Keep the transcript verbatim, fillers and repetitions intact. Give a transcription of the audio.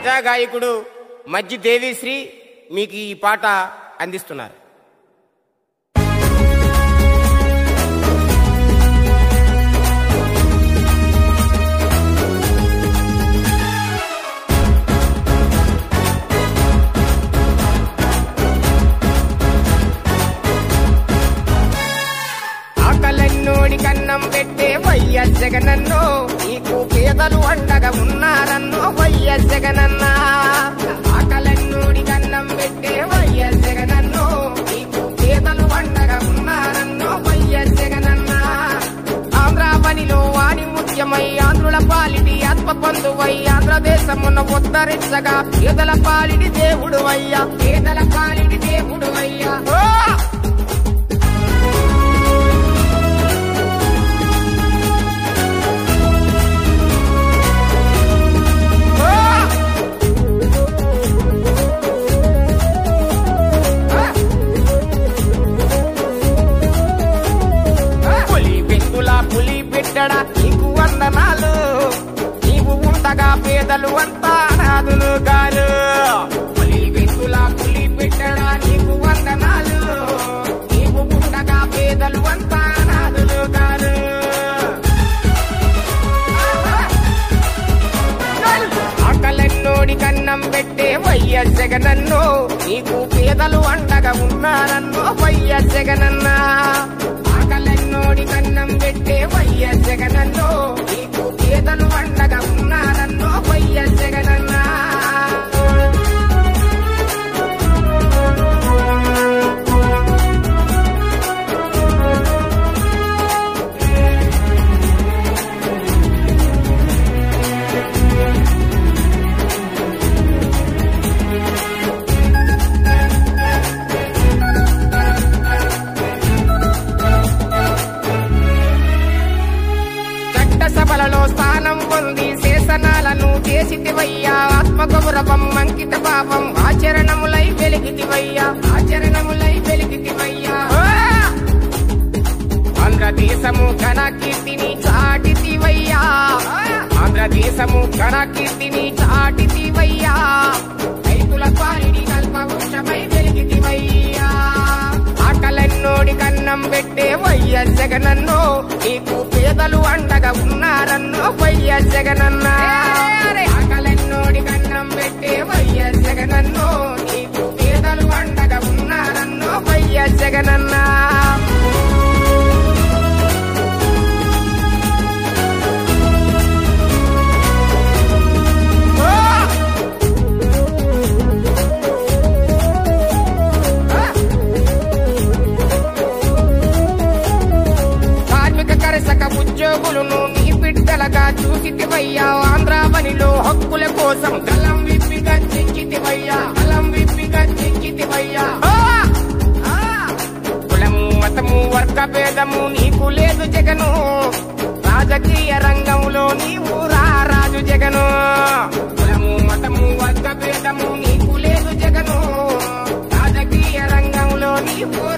ప్రజా గాయకుడు మజ్జి దేవిశ్రీ మీకు ఈ పాట అందిస్తున్నారు. ఆకలన్నోడి కన్నం పెట్టే వైఎస్ జగనన్నో, నీకు పేదలు అండగా ఉన్నారన్నో వైఎస్ జగనన్న. ఆకలన్నోడి కన్నం పెట్టే వైఎస్ జగనన్నో, నీకు పేదలు అండగా ఉన్నారన్నో వైఎస్ జగనన్న. ఆంధ్ర పనిలో వాణి ముఖ్యమై ఆంధ్రుల పాలిటి ఆత్మ బంధువై ఆంధ్రదేశమున ఉద్ధరించగా పేదల పాలిటి దేవుడు అయ్యా, పేదల పాలిటి దేవుడు అయ్యా. పులి బిడ్డడా నీకు వందనాలు, నీవు ఉండగా పేదలు అంతా అనాథులు గారు. పులి వెతుల పులి బిడ్డడా నీకు వందనాలు, నీవు ఉండగా పేదలు అంతా అనాథులు గారు. ఆకలన్నోడి కన్నం పెట్టే వైఎస్ జగనన్నో, నీకు పేదలు అండగా ఉన్నారన్నో వైఎస్ జగనన్న. ఆకలన్నోడి కన్నం పెట్టే వైఎస్ జగనన్నో, నీకు పేదలు అండగా ఉన్నారన్నో వైఎస్ జగనన్న. సభలలో స్థానం పొంది శాసనాలను చేసితివయ్యా, ఆత్మగౌరవం అంకిత పాపం ఆచరణములై వెలిగితివయ్యా, ఆచరణములై వెలిగితివయ్యా. ఆంధ్రదేశము ఘన కీర్తిని చాటితివయ్యా, ఆంధ్రదేశము ఘన కీర్తిని చాటితివయ్యా. రైతుల పాలిడి కల్పవృక్షమై వెలిగితివయ్యా. ఆకలన్నోడి కన్నం పెట్టే వైఎస్ జగనన్నో, నీకు పేదలు అండగా ఉన్నారన్నో వైఎస్ జగనన్న. ఆకలన్నోడి కన్నం పెట్టే వైఎస్ జగనన్నో, నీకు పేదలు అండగా ఉన్నారన్నో వైఎస్ జగనన్న. ఉద్యోగులను నీ బిడ్డలగా చూసితివయ్యా, ఆంధ్ర పనిలో హక్కుల కోసం గలం విప్పిగా చెంచితివయ్యా, గలం విప్పిగా చెంచితివయ్యా. కులము మతము వర్గ భేదము నీకు లేదు జగను, రాజకీయ రంగంలో నీవు రారాజు జగను. కులము మతము వర్గ భేదము నీకు లేదు జగను, రాజకీయ రంగంలో నీవు